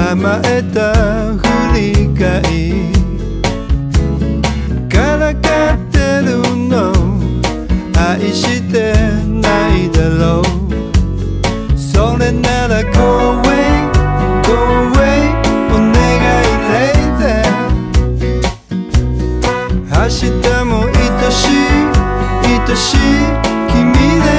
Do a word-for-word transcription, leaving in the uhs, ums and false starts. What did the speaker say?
甘えた振り返りからかってるの愛してないだろうそれなら Go away Go away お願い Lady 明日も愛しい愛しい君だ